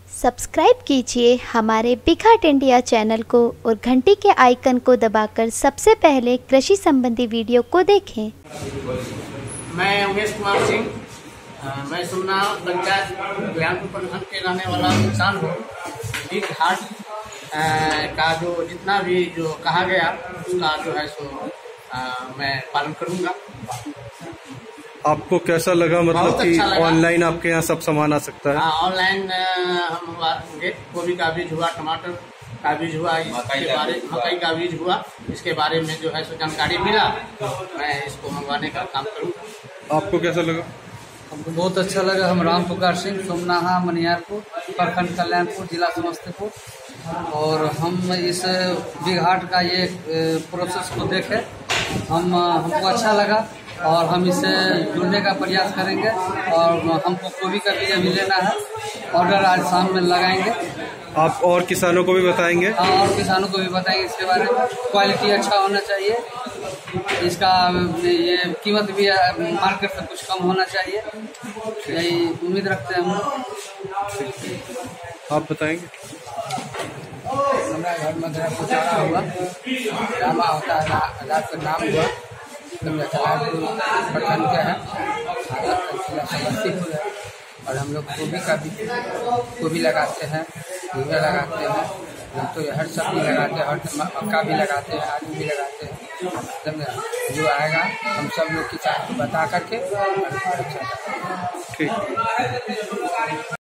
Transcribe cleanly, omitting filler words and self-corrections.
Subscribe कीजिए हमारे big heart India channel को और घंटी के आइकन को दबाकर सबसे पहले कृषि संबंधी वीडियो को देखें। मैं उमेश कुमार सिंह, मैं सुमना पंचायत कल्याणपुर प्रखंड के रहने वाला इंसान हूँ। बिग हार्ट का जो जितना भी जो कहा गया उसका जो है सो मैं पालन करूँगा। आपको कैसा लगा, मतलब कि अच्छा ऑनलाइन आपके यहाँ सब सामान आ सकता है? हाँ, ऑनलाइन हम मंगवाएंगे। गोभी का बीज हुआ, टमाटर का बीज हुआ, इसके बारे मकई का बीज हुआ, इसके बारे में जो है सो जानकारी मिला, मैं इसको मंगवाने का काम करूँगा। आपको कैसा लगा? हमको बहुत अच्छा लगा। हम राम पुकार सिंह, सोमनाहा मनियारपुर, प्रखंड कल्याणपुर, जिला समस्तीपुर, और हम इस बिग हार्ट का ये प्रोसेस को देखे, हमको अच्छा लगा और हम इससे जुड़ने का प्रयास करेंगे। और हमको गोभी का बीज अभी लेना है, ऑर्डर आज शाम में लगाएंगे। आप और किसानों को भी बताएंगे? हाँ, और किसानों को भी बताएंगे इसके बारे में। क्वालिटी अच्छा होना चाहिए, इसका ये कीमत भी मार्केट से कुछ कम होना चाहिए, यही उम्मीद रखते हैं हम। आप बताएंगे? हमारे घर में चारा हुआ, रामा होता है, रात का नाम हुआ, प्रखंड के हैं, समस्तीपुर है। और हम लोग गोभी लगाते हैं, घिया लगाते हैं, हम तो हर सब्जी लगाते हैं, हर मक्का भी लगाते हैं, आलू भी लगाते हैं। समझे? जो आएगा हम सब लोग किसान को बता करके। ठीक।